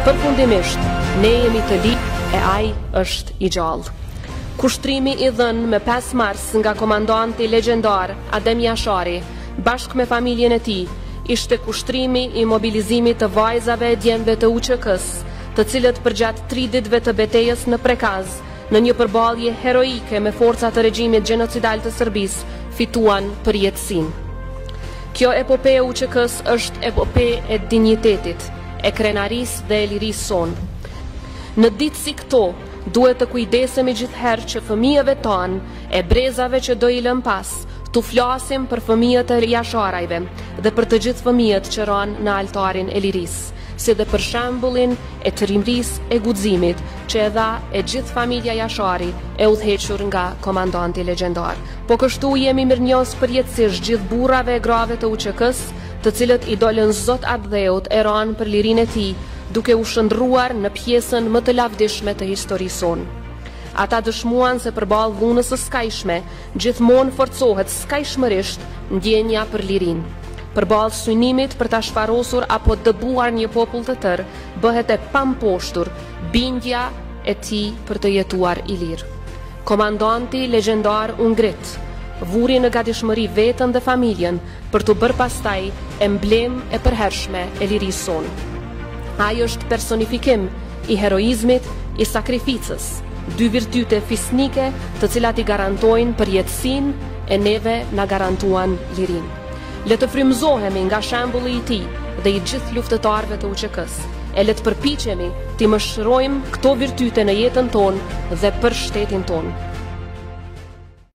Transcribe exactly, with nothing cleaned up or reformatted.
përfundimisht, ne jemi të ligjë e ai është i gjallë. Kushtrimi i dhënë me pesë mars nga komandanti legjendar Adem Jashari, bashkë me familjen e tij, ishte kushtrimi i mobilizimit të vajzave e djemve të U Q K-s, të cilët përgjatë tri ditëve të betejës në Prekaz, në një përballje heroike me forcat të regjimit gjenocidal të Serbisë, fituan përjetësinë. Kjo epope e U Q K-s është epope e dinjitetit, e krenarisë dhe e lirisë sonë. Në ditë si këto, duhet të kujdesemi gjithherë që fëmijëve tanë, e brezave që do i lëm pas, tu flasim për fëmijët e jasharajve dhe për të gjithë fëmijët që ranë në altarin e lirisë, si dhe për shembullin e të rimrisë e guximit që e dha e gjithë familja Jashari e udhëhequr nga komandanti legjendar. Po kështu jemi mirënjohës përjetësisht gjithë burrave e grave të U Q K-s, të cilët i dolën Zot atë dheut e ranë për lirinë e tij, duke u shndruar në pjesën më të lavdishme të historisë sonë. Ata dëshmuan se përballë dhunës së skajshme, gjithmonë forcohet skajshmërisht ndjenja për lirinë. Përballë synimit për ta shfarosur apo dëbuar një popull të tërë, bëhet e pamposhtur bindja e tij për të jetuar i lirë. Komandanti legjendar u ngrit, vuri në gatishmëri veten dhe familjen për të bërë pastaj emblem e përhershme e lirisë sonë. Ai është personifikim i heroizmit, i sakrificës, dy virtyte fisnike të cilat i garantojnë përjetësinë e neve na garantuan lirinë. Le të frymëzohemi nga shembulli i tij dhe i gjithë luftëtarëve të U Q K-s, e le të përpiqemi të mëshirojmë këto virtyte në jetën tonë dhe për shtetin tonë.